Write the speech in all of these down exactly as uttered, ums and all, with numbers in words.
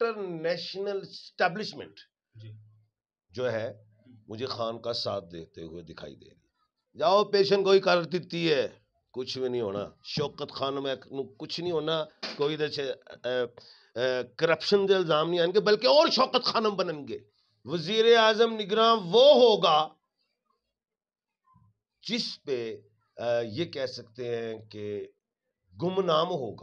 International establishment جو ہے مجھے خان کا ساتھ دیتے ہوئے دکھائی دے رہی. جاؤ پیشن گوئی کر دیتی ہے, کچھ بھی نہیں ہونا. شوکت خان میں کچھ نہیں ہونا, کوئی ادھر سے کرپشن کے الزام نہیں آئیں گے, بلکہ اور شوکت خانم بنیں گے. وزیر اعظم نگراں وہ ہوگا جس پہ یہ کہہ سکتے ہیں کہ گمنام ہوگا,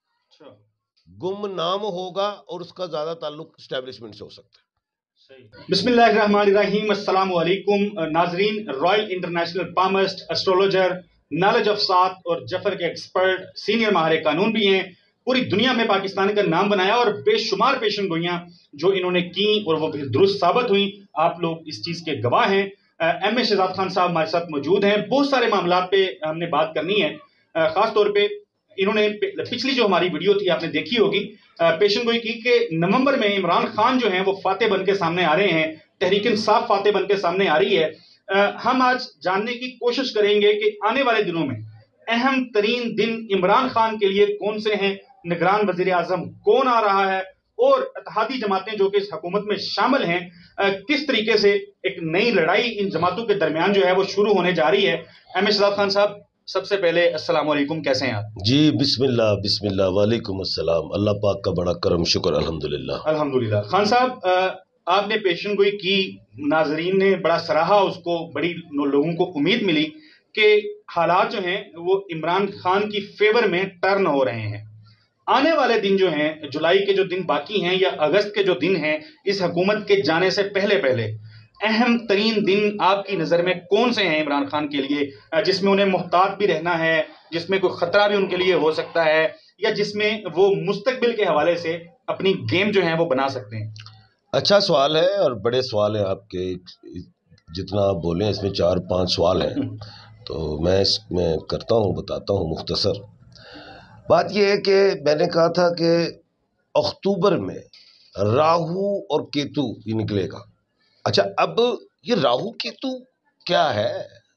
گمنام ہوگا, اور اس کا زیادہ تعلق اسٹیبلشمنٹ سے ہو سکتا ہے. بسم اللہ الرحمن الرحیم. السلام علیکم ناظرین. Royal international palmist, astrologer, knowledge of سات اور جفر کے ایکسپرٹ, سینئر ماہر قانون بھی ہیں. پوری دنیا میں پاکستان کا نام بنایا اور بے شمار پیشن گوئیاں جو انہوں نے کی اور وہ بھی درست ثابت ہوئیں. آپ لوگ اس چیز کے گواہ ہیں. ایم اے شہزاد خان صاحب ہمارے ساتھ موجود ہیں. بہت سارے معاملات پہ ہم نے بات کرنی ہے. خاص طور پہ انہوں نے پچھلی جو ہماری ویڈیو تھی آپ نے دیکھی ہوگی, پیشن گوئی کی کہ نومبر میں عمران خان جو ہیں وہ فاتح بن کے سامنے آ رہے ہیں, تحریک انصاف فاتح بن کے سامنے آ رہی ہے. ہم آج جاننے کی کوشش کریں گے کہ آنے والے دنوں میں اہم ترین دن عمران خان کے لیے کون سے ہیں, نگران وزیر اعظم کون آ رہا ہے, اور اتحادی جماعتیں جو کہ اس حکومت میں شامل ہیں کس طریقے سے ایک نئی لڑائی ان جماعتوں کے درمیان جو ہے وہ شروع ہونے جا رہی ہے. ایم اے شہزاد خان صاحب, سب سے پہلے السلام علیکم, کیسے ہیں آپ؟ جی بسم اللہ بسم اللہ, وعلیکم السلام. اللہ پاک کا بڑا کرم شکر, الحمدللہ الحمدللہ. خان صاحب, آپ نے پیشن گوئی کی, ناظرین نے بڑا سراہا اس کو, بڑی لوگوں کو امید ملی کہ حالات جو ہیں وہ عمران خان کی فیور میں ٹرن ہو رہے ہیں. آنے والے دن جو ہیں, جولائی کے جو دن باقی ہیں یا اگست کے جو دن ہیں اس حکومت کے جانے سے پہلے پہلے, اہم ترین دن آپ کی نظر میں کون سے ہیں عمران خان کے لیے, جس میں انہیں محتاط بھی رہنا ہے, جس میں کوئی خطرہ بھی ان کے لیے ہو سکتا ہے, یا جس میں وہ مستقبل کے حوالے سے اپنی گیم جو ہیں وہ بنا سکتے ہیں؟ اچھا سوال ہے اور بڑے سوال ہیں آپ کے. جتنا آپ بولیں اس میں چار پانچ سوال ہیں, تو میں اس میں کرتا ہوں, بتاتا ہوں مختصر. بات یہ ہے کہ میں نے کہا تھا کہ اکتوبر میں راہو اور کیتو یہ نکلے گا. اچھا, اب یہ راہو کیتو کیا ہے؟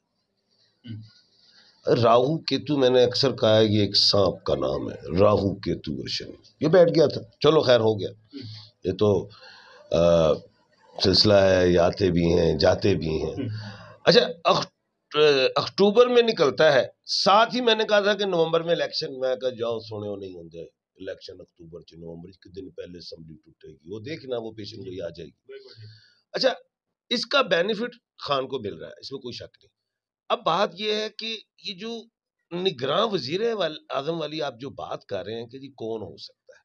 راہو کیتو میں نے اکثر کہا ہے یہ ایک سانپ کا نام ہے, راہو کیتو ورشن. یہ بیٹھ گیا تھا, چلو خیر ہو گیا. یہ تو سلسلہ ہے, یہ آتے بھی ہیں جاتے بھی ہیں. اچھا, اکتوبر میں نکلتا ہے, ساتھ ہی میں نے کہا تھا کہ نومبر میں الیکشن. میں کہا جاؤ سونے ہو نہیں ہوندے الیکشن اکتوبر چ نومبر کے دن پہلے اسمبلی ٹوٹے گی, وہ دیکھنا وہ پیشن گوئی آ جائے گی. اچھا, اس کا بینیفٹ خان کو مل رہا ہے, اس میں کوئی شک نہیں. اب بات یہ ہے کہ یہ جو نگراں وزیر اعظم والی آپ جو بات کر رہے ہیں کہ جی کون ہو سکتا ہے,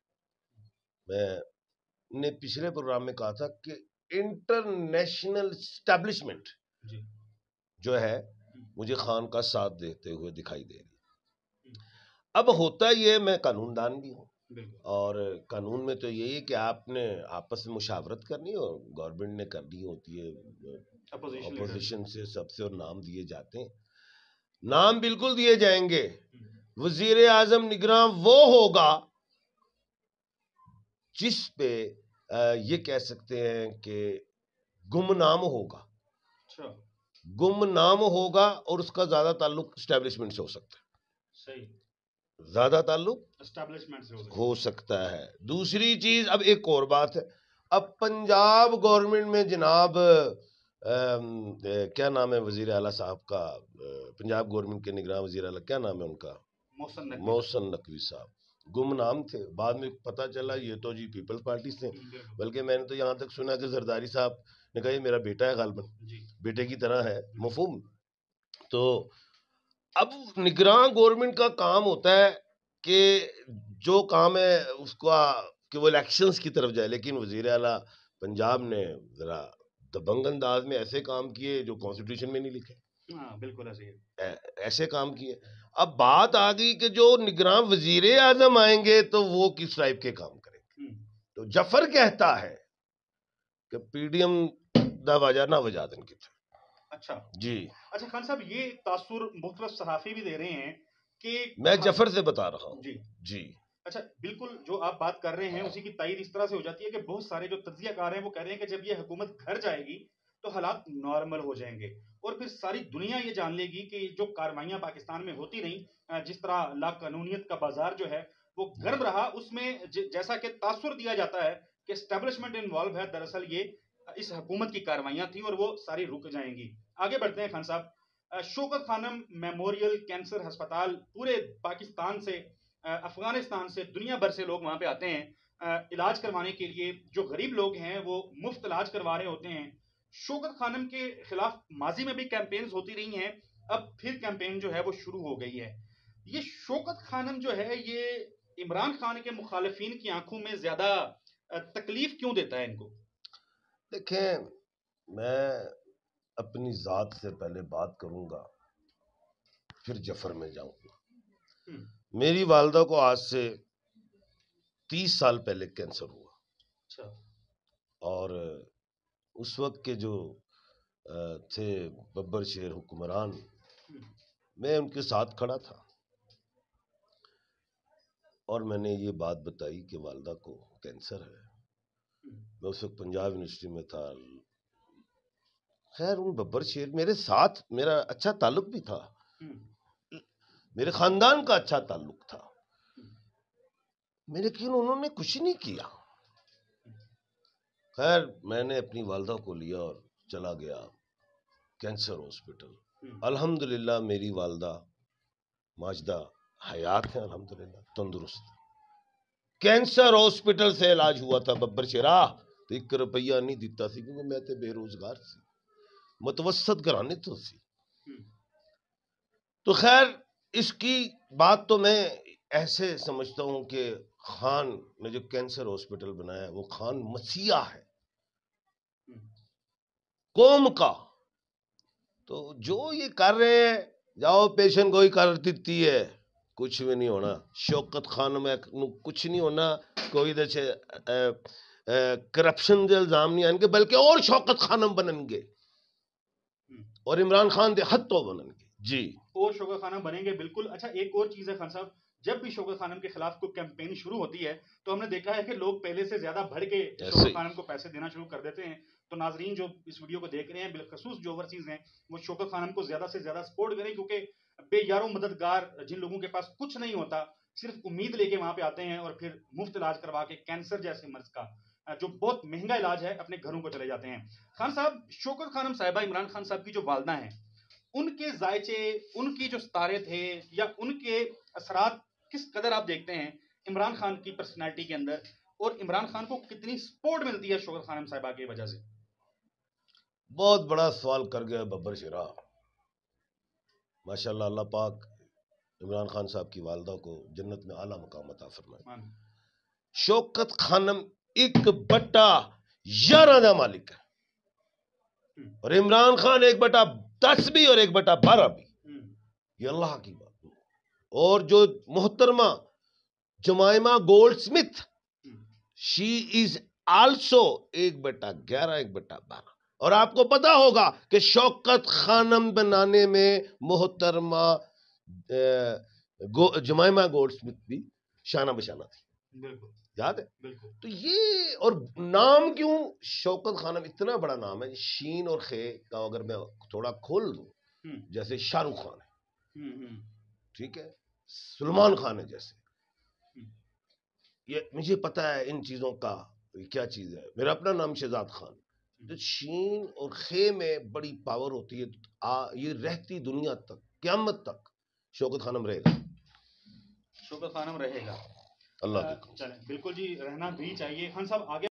میں نے پچھلے پروگرام میں کہا تھا کہ انٹرنیشنل اسٹیبلشمنٹ جو ہے مجھے خان کا ساتھ دیتے ہوئے دکھائی دے رہی. اب ہوتا یہ, میں قانون دان بھی ہوں, اور قانون میں تو یہی ہے کہ آپ نے آپس میں مشاورت کرنی اور گورنمنٹ نے کرنی ہوتی ہے, اپوزیشن سے سب سے, اور نام دیے جاتے ہیں. نام بالکل دیے جائیں گے. وزیر اعظم نگراں وہ ہوگا جس پہ یہ کہہ سکتے ہیں کہ گمنام ہوگا, گمنام ہوگا, اور اس کا زیادہ تعلق اسٹیبلشمنٹ سے ہو سکتا ہے. صحیح, زیادہ تعلق اسٹیبلشمنٹ سے ہو سکتا ہے. دوسری چیز, اب ایک اور بات ہے, اب پنجاب گورنمنٹ میں جناب کیا نام ہے وزیر اعلیٰ صاحب کا, پنجاب گورنمنٹ کے نگراں وزیر اعلیٰ کیا نام ہے ان کا, محسن نقوی صاحب. گمنام تھے, بعد میں پتہ چلا یہ تو جی پیپلز پارٹی سے. بلکہ میں نے تو یہاں تک سنا کہ زرداری صاحب نے کہا یہ میرا بیٹا ہے, غالباً بیٹے کی طرح ہے, مفہوم. تو اب نگراں گورنمنٹ کا کام ہوتا ہے کہ جو کام ہے اس کا کہ وہ الیکشنز کی طرف جائے, لیکن وزیر اعلیٰ پنجاب نے ذرا دبنگ انداز میں ایسے کام کیے جو کانسٹیٹیوشن میں نہیں لکھے. بالکل ایسے ایسے کام کیے. اب بات آ گئی کہ جو نگراں وزیر اعظم آئیں گے تو وہ کس ٹائپ کے کام کریں گے. تو جفر کہتا ہے کہ پی ڈی ایم دا وجہ نہ وجہ دن کی تھے. اچھا جی. اچھا خان صاحب, یہ تاثر مختلف صحافی بھی دے رہے ہیں کہ میں جفر سے بتا رہا ہوں. جی جی. اچھا, بالکل جو آپ بات کر رہے ہیں اسی کی تائید اس طرح سے ہو جاتی ہے کہ بہت سارے جو تجزیہ کار ہیں وہ کہہ رہے ہیں کہ جب یہ حکومت گھر جائے گی تو حالات نارمل ہو جائیں گے, اور پھر ساری دنیا یہ جان لے گی کہ جو کارروائیاں پاکستان میں ہوتی رہیں, جس طرح لا قانونیت کا بازار جو ہے وہ گرم رہا, اس میں جیسا کہ تاثر دیا جاتا ہے کہ اسٹیبلشمنٹ انوالو ہے، دراصل یہ اس حکومت کی کاروائیاں تھیں اور وہ ساری رک جائیں گی. آگے بڑھتے ہیں خان صاحب. شوکت خانم میموریل کینسر ہسپتال پورے پاکستان سے، افغانستان سے، دنیا بھر سے لوگ وہاں پہ آتے ہیں علاج کروانے کے لیے. جو غریب لوگ ہیں وہ مفت علاج کروا رہے ہوتے ہیں. شوکت خانم کے خلاف ماضی میں بھی کیمپینز ہوتی رہی ہیں، اب پھر کیمپین جو ہے وہ شروع ہو گئی ہے. یہ شوکت خانم جو ہے یہ عمران خان کے مخالفین کی آنکھوں میں زیادہ تکلیف کیوں دیتا ہے ان کو؟ دیکھیں، میں اپنی ذات سے پہلے بات کروں گا، پھر جفر میں جاؤں گا. میری والدہ کو آج سے تیس سال پہلے کینسر ہوا. اچھا. اور اس وقت کے جو تھے ببر شیر حکمران، میں ان کے ساتھ کھڑا تھا اور میں نے یہ بات بتائی کہ والدہ کو کینسر ہے. میں اس وقت پنجاب یونیورسٹی میں تھا. خیر ان ببر شیر میرے ساتھ میرا اچھا تعلق بھی تھا، میرے خاندان کا اچھا تعلق تھا، لیکن انہوں نے کچھ نہیں کیا. خیر میں نے اپنی والدہ کو لیا اور چلا گیا کینسر ہاسپٹل. الحمدللہ میری والدہ ماجدہ حیات ہیں، الحمدللہ تندرست. کینسر ہاسپٹل سے علاج ہوا تھا ببر شیرا، تو ایک روپیہ نہیں دیتا سی کیونکہ میں تے بے روزگار سی، متوسط گھرانے تو سی. تو خیر اس کی بات تو میں ایسے سمجھتا ہوں کہ خان نے جو کینسر ہاسپٹل بنایا ہے وہ خان مسیحا ہے قوم کا. تو جو یہ کر رہے ہیں، جاؤ پیشن گوئی کر دیتی ہے، کچھ بھی نہیں ہونا. شوکت خانم کچھ نہیں ہونا. کوئی دے سے کرپشن دے الزام نہیں آئیں گے، بلکہ اور شوکت خانم بنن گے اور عمران خان دے حد تو بنن گے. جی اور شوکت خانم بنیں گے بالکل. اچھا ایک اور چیز ہے خان صاحب، جب بھی شوکت خانم کے خلاف کوئی کیمپین شروع ہوتی ہے تو ہم نے دیکھا ہے کہ لوگ پہلے سے زیادہ بڑھ کے شوکت خانم کو پیسے دینا شروع کر دیتے ہیں. تو ناظرین جو اس ویڈیو کو دیکھ رہے ہیں، بالخصوص جو اوورسیز ہیں، وہ شوکت خانم کو زیادہ سے زیادہ سپورٹ کریں، کیونکہ بے یارو مددگار جن لوگوں کے پاس کچھ نہیں ہوتا، صرف امید لے کے وہاں پہ آتے ہیں اور پھر مفت علاج کروا کے کینسر جیسے مرض کا جو بہت مہنگا علاج ہے اپنے گھروں کو چلے جاتے ہیں. خان صاحب شوکت خانم صاحبہ عمران خان صاحب کی جو والدہ ہیں، ان کے ذائچے، ان کی جو ستارے تھے یا ان کے اثرات کس قدر آپ دیکھتے ہیں عمران خان کی پرسنالٹی کے اندر، اور عمران خان کو کتنی سپورٹ ملتی ہے شوکت خانم صاحبہ کی وجہ سے؟ بہت بڑا سوال کر گیا ببر شیرا. ماشاءاللہ اللہ پاک عمران خان صاحب کی والدہ کو جنت میں اعلیٰ مقام عطا فرمائے. شوکت خانم ایک بٹا گیارہ دا مالک ہے اور عمران خان ایک بٹا دس بھی اور ایک بٹا بارہ بھی. یہ اللہ کی بات. اور جو محترمہ Jemima Goldsmith, she is also ایک بٹا گیارہ ایک بٹا بارہ. اور آپ کو پتا ہوگا کہ شوکت خانم بنانے میں محترمہ جمائمہ گولڈ سمتھ بھی شانہ بشانہ تھی. بالکل یاد ہے. بالکل. تو یہ اور نام کیوں شوکت خانم اتنا بڑا نام ہے، شین اور خے کا اگر میں تھوڑا کھول دوں، جیسے شاہ رخ خان ہے، ٹھیک ہے، سلمان خان ہے، جیسے یہ مجھے پتا ہے ان چیزوں کا کیا چیز ہے. میرا اپنا نام شہزاد خان. تو شین اور خے میں بڑی پاور ہوتی ہے. یہ رہتی دنیا تک، قیامت تک شوکت خانم رہے گا. شوکت خانم رہے گا. اللہ چلیں بالکل جی، رہنا بھی چاہیے. خان صاحب آگے